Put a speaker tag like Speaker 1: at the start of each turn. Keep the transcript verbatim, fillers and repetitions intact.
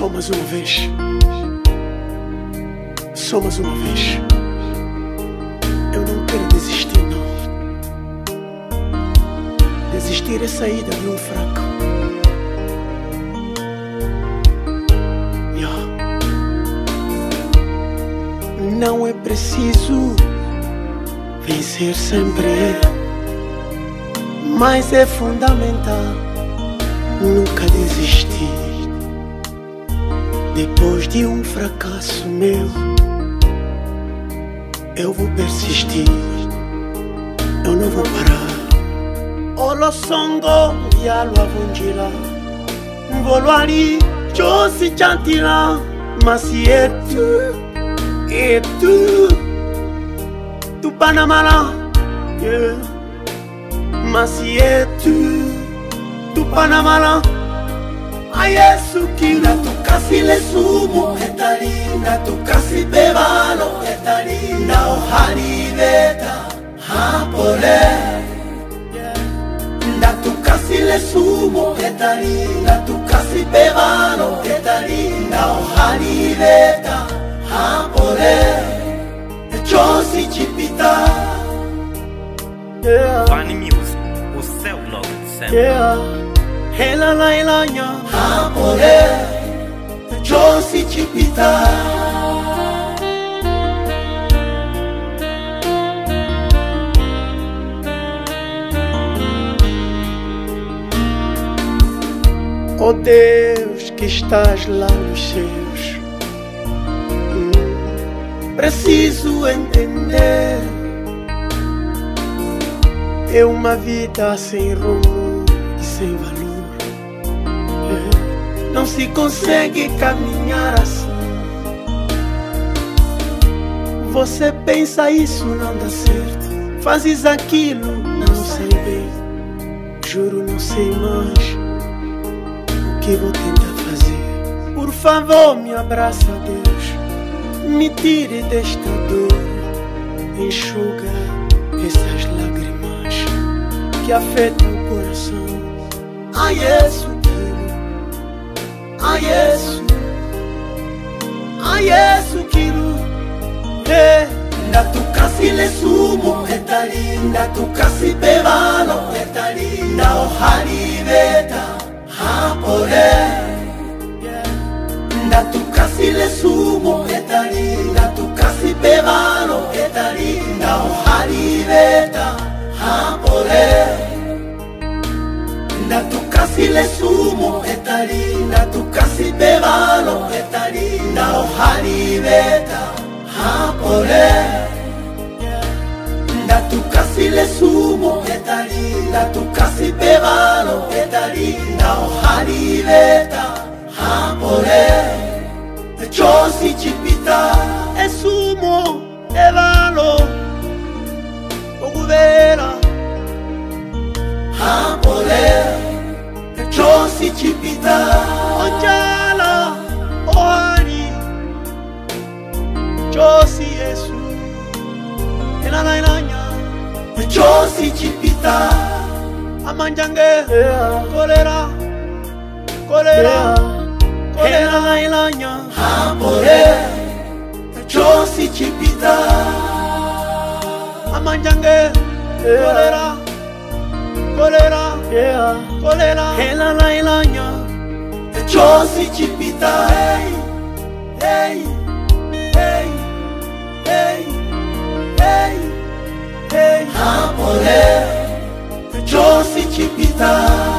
Speaker 1: Só mais uma vez. Só mais uma vez. Eu não quero desistir, não. Desistir é saída de um fraco. Yeah. Não é preciso vencer sempre, mas é fundamental nunca desistir. Depois de um fracasso meu, eu vou persistir, eu não vou parar. Olo songo yalo avunjira, ngolwari chosi chantira, masi etu, etu, tu panamala, yeah. Masi etu, tu panamala. A Yesu kila tukasile sumu etalinda tukasi bebalo etalinda ohani veta hapole nda tukasile sumu etalinda tukasi bebalo etalinda ohani veta hapole chosi chipita. Yeah.
Speaker 2: Funny music, o céu logo sempre.
Speaker 1: Yeah. Hela la ilanya Hapore Chosi chipita. Oh Deus que estás lá nos céus, hum, preciso entender. É uma vida sem rumo e sem valor. Não se consegue caminhar assim. Você pensa isso não dá certo, fazes aquilo, não sei bem. Juro não sei mais o que vou tentar fazer. Por favor me abraça, Deus, me tire desta dor, enxuga essas lágrimas que afetam o coração. Ai, Jesus, ai, Yesu, ai, Yesu kilu, eh. Nda tukasile sumu etalinda tukasi bebalo etalinda ohani veta hapore. Nda tukasile sumu etalinda tukasi bebalo etalinda ohani veta hapore. Nda tukasile sumu etalinda tukasi bebalo etalinda ohani veta hapore. Nda tukasile sumu etalinda tukasi bebalo etalinda ohani veta hapore. Chosi chipita e sumu evalo oguvera hapore. Chosi chipita onjala ohani chosi Yesu elana elanya. Chosi chipita amanjange kolera kolera elana elanya hapore. Chosi chipita amanjange kolera kolera yeah. Kolera hela la ilanya chosi chipita. Hey, hey, hey, hey, hey, hey. Hapore chosi chipita.